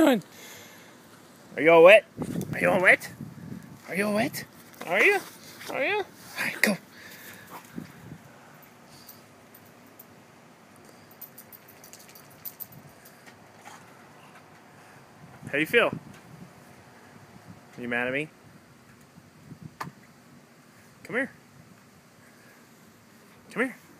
doing? Are you all wet? Are you all wet? Are you all wet? Are you? Are you? Alright, go. How do you feel? Are you mad at me? Come here. Come here.